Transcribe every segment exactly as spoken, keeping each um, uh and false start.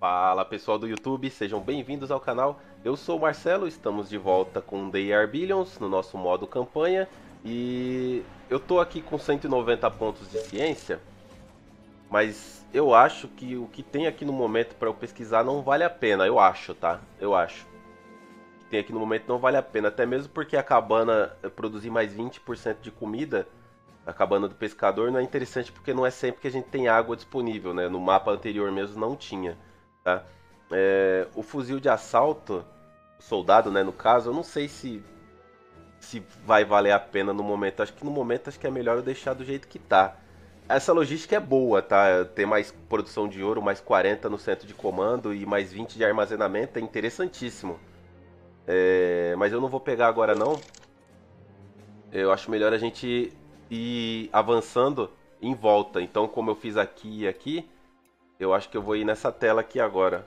Fala pessoal do YouTube, sejam bem-vindos ao canal. Eu sou o Marcelo, estamos de volta com The Are Billions no nosso modo campanha. E eu tô aqui com cento e noventa pontos de ciência, mas eu acho que o que tem aqui no momento para eu pesquisar não vale a pena, eu acho, tá? Eu acho. O que tem aqui no momento não vale a pena, até mesmo porque a cabana produzir mais vinte por cento de comida, a cabana do pescador, não é interessante porque não é sempre que a gente tem água disponível, né? No mapa anterior mesmo não tinha. Tá? É, o fuzil de assalto, o soldado, né, no caso, eu não sei se se vai valer a pena no momento. Acho que no momento acho que é melhor eu deixar do jeito que tá. Essa logística é boa, tá? Ter mais produção de ouro, mais quarenta no centro de comando e mais vinte de armazenamento é interessantíssimo. É, mas eu não vou pegar agora não. Eu acho melhor a gente ir avançando em volta. Então, como eu fiz aqui e aqui, eu acho que eu vou ir nessa tela aqui agora.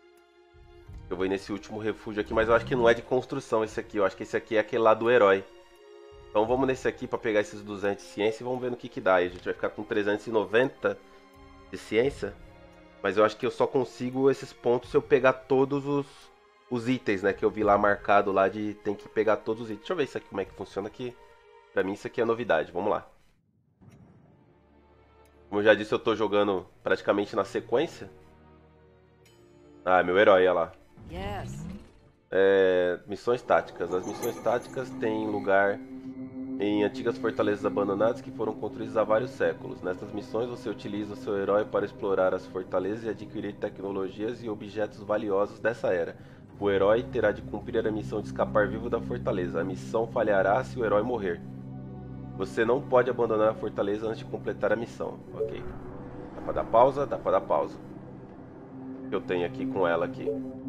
Eu vou ir nesse último refúgio aqui, mas eu acho que não é de construção esse aqui. Eu acho que esse aqui é aquele lá do herói. Então vamos nesse aqui para pegar esses duzentos de ciência e vamos ver no que que dá. Aí a gente vai ficar com trezentos e noventa de ciência. Mas eu acho que eu só consigo esses pontos se eu pegar todos os, os itens, né? Que eu vi lá marcado lá de tem que pegar todos os itens. Deixa eu ver isso aqui como é que funciona aqui. Pra mim isso aqui é novidade. Vamos lá. Como eu já disse, eu tô jogando praticamente na sequência. Ah, meu herói, olha lá. Yes. É, missões táticas. As missões táticas têm lugar em antigas fortalezas abandonadas que foram construídas há vários séculos. Nessas missões você utiliza o seu herói para explorar as fortalezas e adquirir tecnologias e objetos valiosos dessa era. O herói terá de cumprir a missão de escapar vivo da fortaleza. A missão falhará se o herói morrer. Você não pode abandonar a fortaleza antes de completar a missão. Ok. Dá pra dar pausa? Dá pra dar pausa. O que eu tenho aqui com ela aqui?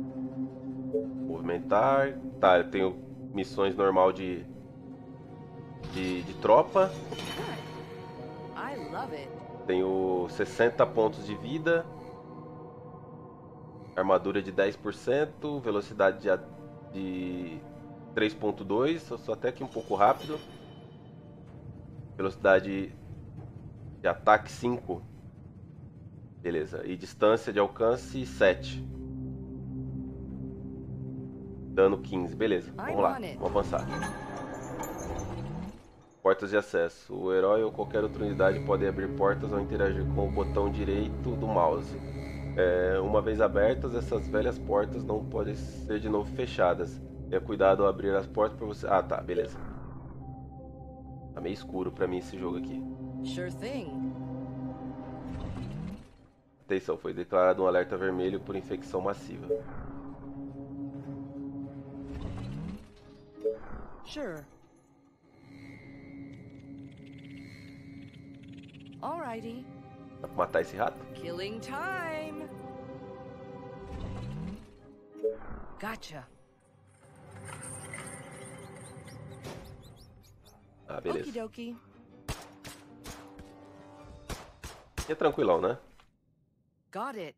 Movimentar. Tá, eu tenho missões normal de, de, de tropa. I love it. Tenho sessenta pontos de vida. Armadura de dez por cento. Velocidade de, de três ponto dois. Eu sou até aqui um pouco rápido. Velocidade de ataque cinco. Beleza. E distância de alcance sete. Dano quinze. Beleza. Vamos lá. Vamos avançar. Portas de acesso. O herói ou qualquer outra unidade pode abrir portas ao interagir com o botão direito do mouse. É, uma vez abertas, essas velhas portas não podem ser de novo fechadas. Tenha cuidado ao abrir as portas para você... Ah, tá. Beleza. Tá meio escuro pra mim esse jogo aqui. Sure thing. Atenção, foi declarado um alerta vermelho por infecção massiva. Sure. Alrighty. Dá pra matar esse rato? Killing time. Gotcha. Ah, beleza. Okie dokie. E é tranquilão, né? Got it.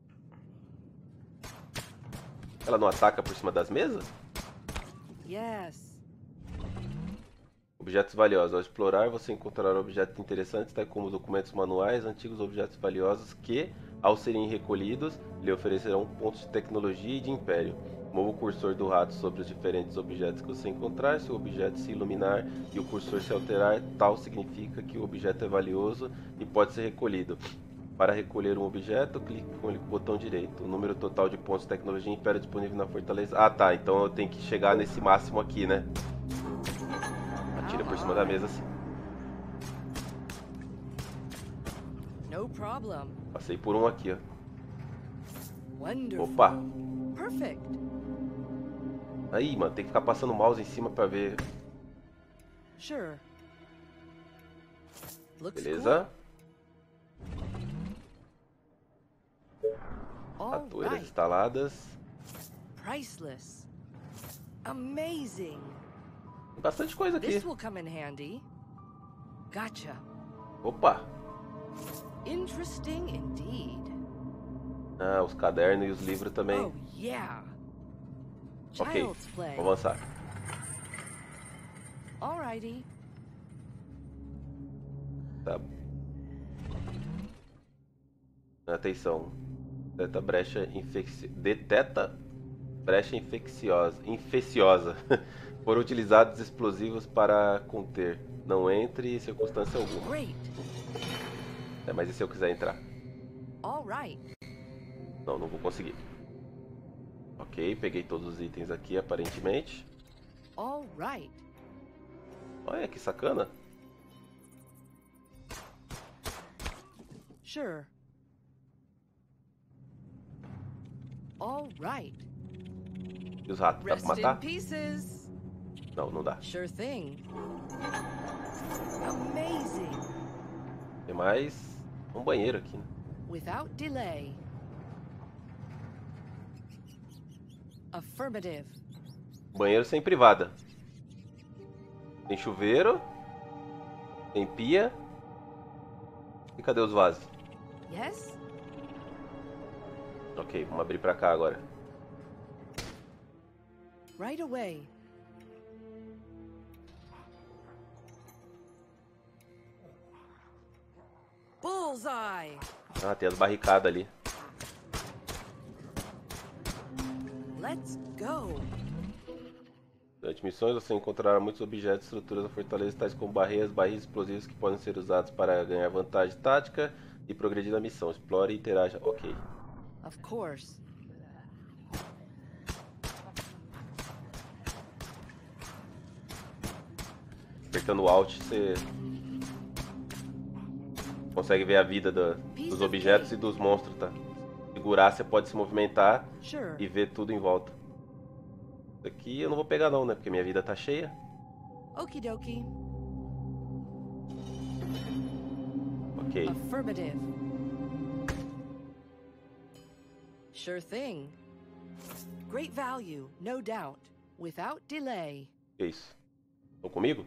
Ela não ataca por cima das mesas? Yes. Objetos valiosos. Ao explorar, você encontrará objetos interessantes, tais como documentos manuais, antigos objetos valiosos que, ao serem recolhidos, lhe oferecerão pontos de tecnologia e de império. Mova o cursor do rato sobre os diferentes objetos que você encontrar. Se o objeto se iluminar e o cursor se alterar, tal significa que o objeto é valioso e pode ser recolhido. Para recolher um objeto, clique com o botão direito. O número total de pontos de tecnologia e império disponível na fortaleza. Ah, tá. Então eu tenho que chegar nesse máximo aqui, né? Atira por cima da mesa assim. No problem. Passei por um aqui, ó. Wonderful. Opa! Perfect. Aí, mano, tem que ficar passando o mouse em cima pra ver. Sure. Looks Beleza? cool. Atueiras Alright. instaladas. Priceless. Amazing. Tem bastante coisa aqui. This will come in handy. Gotcha. Opa! Interesting indeed. Ah, os cadernos e os livros também. Oh, yeah. Ok, Child's play. vamos avançar. Alrighty. Tá. Atenção. Deteta brecha infecci... Deteta brecha infecciosa. Infecciosa. Foram utilizados explosivos para conter. Não entre em circunstância alguma. Great. É, mas e se eu quiser entrar? All right. Não, não vou conseguir. Ok, peguei todos os itens aqui, aparentemente. All right. Olha que sacana. Sure. All right. E os ratos, dá Rest pra matar? in pieces. Não, não dá. Sure thing. Amazing. Tem mais um banheiro aqui, né? Without delay. Affirmative. Banheiro sem privada. Tem chuveiro. Tem pia. E cadê os vasos? Yes? Ok, vamos abrir pra cá agora. Right away. Bullseye. Ah, tem as barricadas ali. Let's go. Durante missões você encontrará muitos objetos, estruturas da fortaleza, tais como barreiras, barris explosivos que podem ser usados para ganhar vantagem tática e progredir na missão. Explore e interaja. Ok. Of course. Apertando o Alt você consegue ver a vida da- dos objetos e dos monstros, tá? Segurar você pode se movimentar Sure. e ver tudo em volta. Isso aqui eu não vou pegar não, né? Porque minha vida tá cheia. Okie dokie. Ok. Affirmative. Sure thing. Great value, no doubt. Without delay. Que isso? Estão comigo?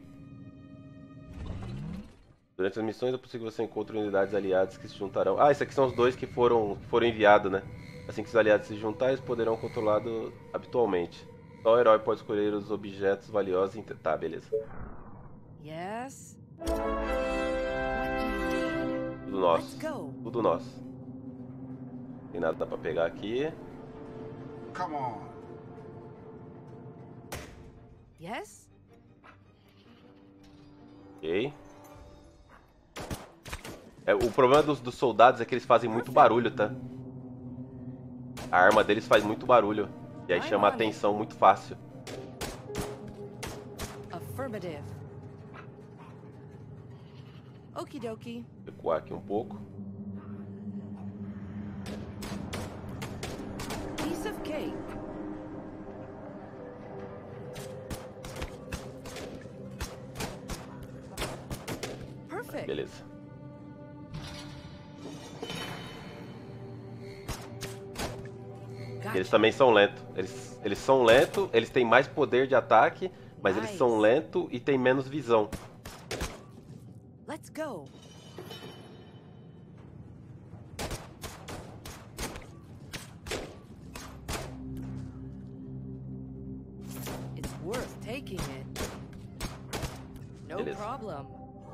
Durante as missões é possível que você encontre unidades aliadas que se juntarão. Ah, esses aqui são os dois que foram, que foram enviados, né? Assim que os aliados se juntarem, eles poderão controlá-lo habitualmente. Só o herói pode escolher os objetos valiosos. Em... Tá, beleza. Yes? What do you need? Tudo Let's nosso. go. Tudo nosso. Tem nada pra pegar aqui. Come on. Yes? Ok. É, o problema dos, dos soldados é que eles fazem muito barulho, tá? A arma deles faz muito barulho. E aí chama a atenção muito fácil. Affirmative. Okie dokie. Recuar aqui um pouco. Piece of cake. Perfect. Beleza. Gotcha. Eles também são lentos. Eles, eles são lentos, eles têm mais poder de ataque, mas eles são Nice. lentos e têm menos visão. Let's go. It's worth taking it. No It is. problem.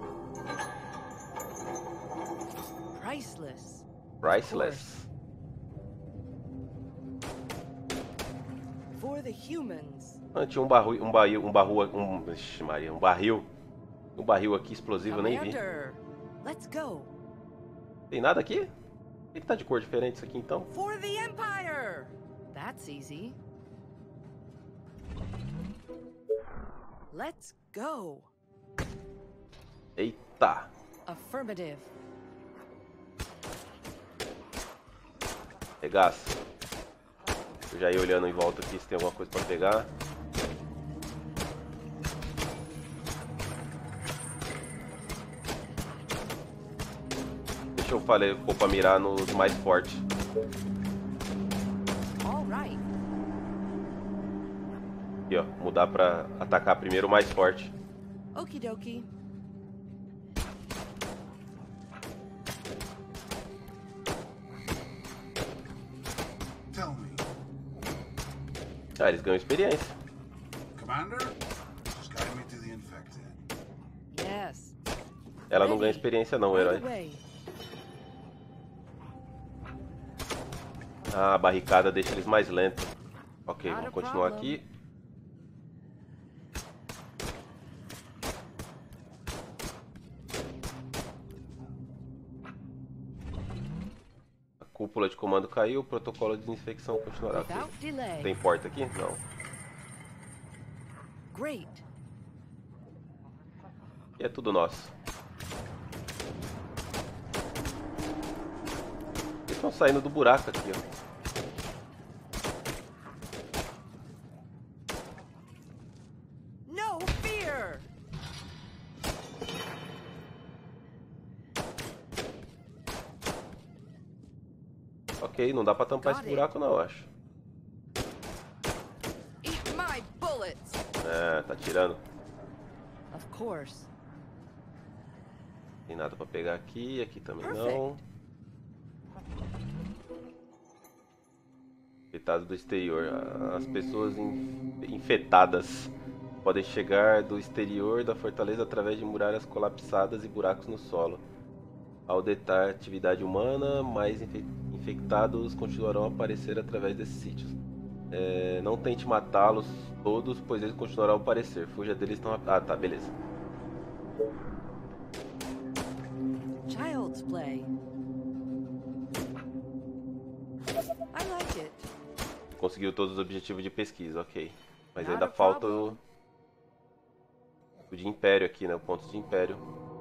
Priceless. Priceless. For the humans. Ah, tinha um barril, um barril, um barril, um, ixi, Maria, um barril. Um barril aqui explosivo, eu nem vi. Commander, let's go. Tem nada aqui? Por que, que tá de cor diferente isso aqui então? For the Empire! That's easy. Let's go. Eita! Affirmative. Regaça. Eu já ia olhando em volta aqui se tem alguma coisa pra pegar. Deixa eu falei, pôr pra mirar nos mais fortes. All right. Aqui, ó. Mudar pra atacar primeiro o mais forte. Okie dokie. Tell me, Ah, eles ganham experiência. Commander? Just guide me to the infected. Yes. Ela não ganha experiência não, o herói. Right away. Ah, a barricada deixa eles mais lentos. Ok, Not vamos a continuar problem. aqui. A cúpula de comando caiu, o protocolo de desinfecção continuará. Ok. Without delay. Tem porta aqui? Não. Great. E é tudo nosso. Eles estão saindo do buraco aqui, ó. No fear. Ok, não dá pra tampar Got esse it. buraco não, eu acho. Eat my bullets. É, tá tirando. Of course. Tem nada pra pegar aqui, aqui também não. Perfect. Infectado do exterior. As pessoas in- infectadas podem chegar do exterior da fortaleza através de muralhas colapsadas e buracos no solo. Ao detar atividade humana, mais infe- infectados continuarão a aparecer através desses sítios. É, não tente matá-los todos, pois eles continuarão a aparecer. Fuja deles tão rápido. Ah, tá, beleza. Child's play. I like it. Conseguiu todos os objetivos de pesquisa, ok. Mas Not ainda a falta problem. o... o de império aqui, né? O ponto de império.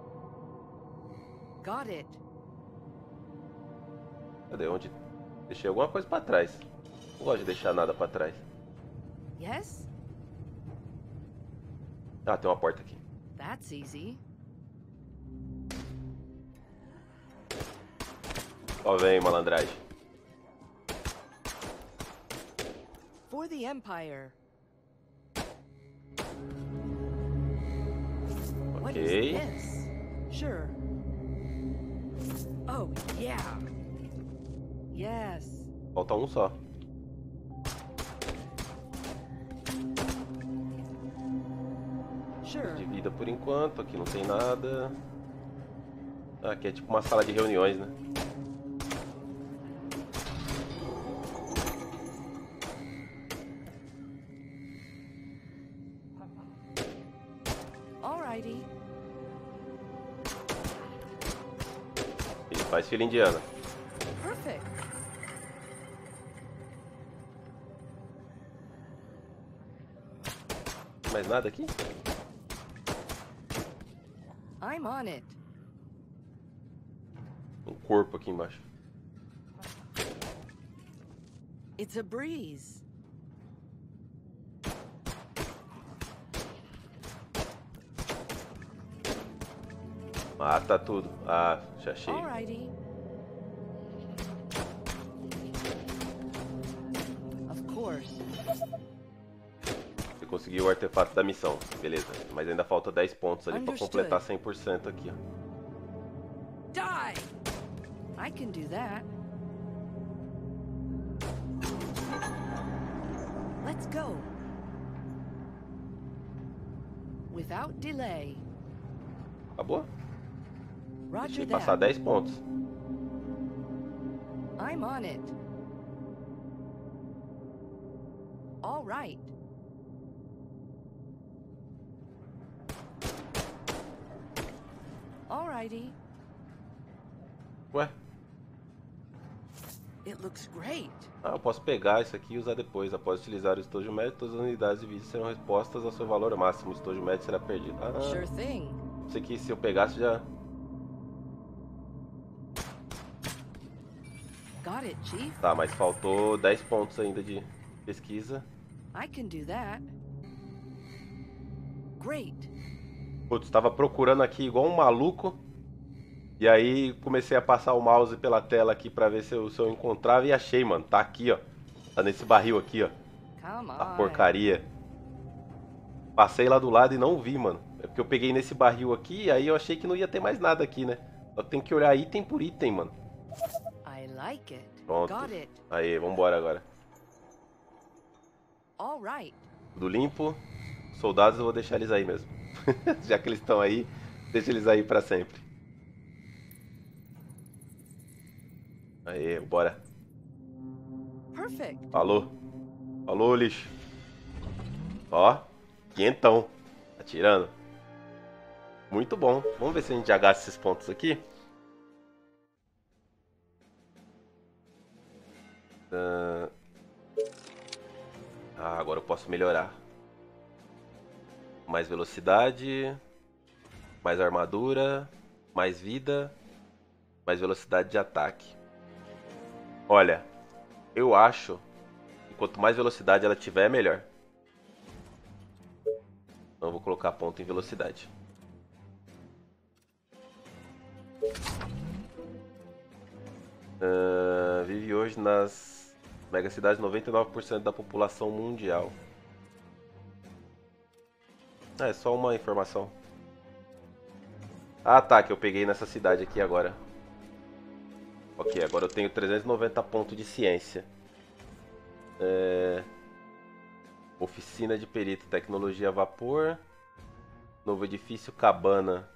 Got it. Cadê? Onde? Deixei alguma coisa pra trás. Não gosto de deixar nada pra trás. Yes? Ah, tem uma porta aqui. That's easy. Ó, vem, malandragem. For the Empire. What is Ok. this? Sure. Oh, yeah. Yes. Falta um só. Sure. De vida por enquanto. Aqui não tem nada. Ah, aqui é tipo uma sala de reuniões, né? Alrighty. Ele faz fila indiana. Perfect. Mais nada aqui? I'm on it. Um corpo aqui embaixo. It's a breeze. Ah, tá tudo. Ah, já achei. Alrighty. Of course. Você conseguiu o artefato da missão. Beleza. Mas ainda falta dez pontos ali pra Understood. completar cem por cento aqui, ó. Die! I can do that. Let's go. Without delay. Acabou? Roger Deixei passar that. dez pontos. I'm on it. All right. Alrighty. Ué? It looks great. Ah, eu posso pegar isso aqui e usar depois. Após utilizar o estojo médio, todas as unidades de vida serão repostas ao seu valor máximo. O estojo médio será perdido. Ah, Sure thing. isso aqui se eu pegasse já... Got it, Chief. Tá, mas faltou dez pontos ainda de pesquisa. I can do that. Great. Putz, tava procurando aqui igual um maluco. E aí comecei a passar o mouse pela tela aqui pra ver se eu, se eu encontrava e achei, mano. Tá aqui, ó. Tá nesse barril aqui, ó. Come A on. porcaria. Passei lá do lado e não vi, mano. É porque eu peguei nesse barril aqui e aí eu achei que não ia ter mais nada aqui, né? Só tem que olhar item por item, mano. I like it. Pronto. Got it. Aí, vambora agora. All right. Tudo limpo. Soldados eu vou deixar eles aí mesmo. Já que eles estão aí, deixa eles aí pra sempre. Aí, bora. perfect. Falou. Falou, lixo. Ó, quentão. Atirando. Muito bom. Vamos ver se a gente já gasta esses pontos aqui. Uh... Ah, agora eu posso melhorar. Mais velocidade. Mais armadura. Mais vida. Mais velocidade de ataque. Olha, eu acho que quanto mais velocidade ela tiver, melhor. Então eu vou colocar ponto em velocidade. Uh, vive hoje nas megacidades noventa e nove por cento da população mundial. Ah, é só uma informação. Ah tá, que eu peguei nessa cidade aqui agora. Ok, agora eu tenho trezentos e noventa pontos de ciência. É... Oficina de perito, tecnologia a vapor. Novo edifício, cabana.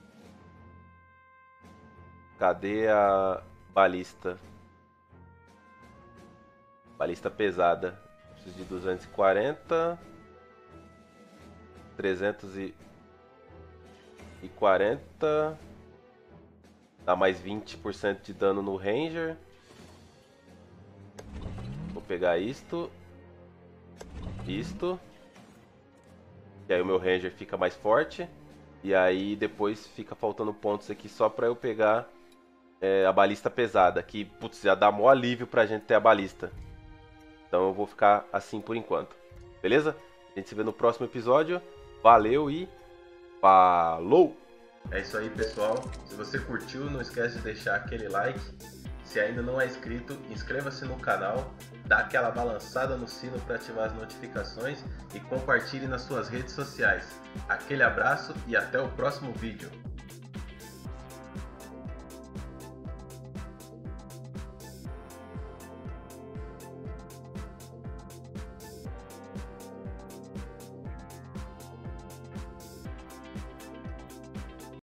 Cadê a balista? Balista pesada. Preciso de duzentos e quarenta. trezentos e quarenta. Dá mais vinte por cento de dano no Ranger. Vou pegar isto. Isto. E aí o meu Ranger fica mais forte. E aí depois fica faltando pontos aqui só pra eu pegar é, a balista pesada. Que, putz, já dá mó alívio pra gente ter a balista. Então eu vou ficar assim por enquanto. Beleza? A gente se vê no próximo episódio. Valeu e falou! É isso aí, pessoal. Se você curtiu, não esquece de deixar aquele like. Se ainda não é inscrito, inscreva-se no canal, dá aquela balançada no sino para ativar as notificações e compartilhe nas suas redes sociais. Aquele abraço e até o próximo vídeo.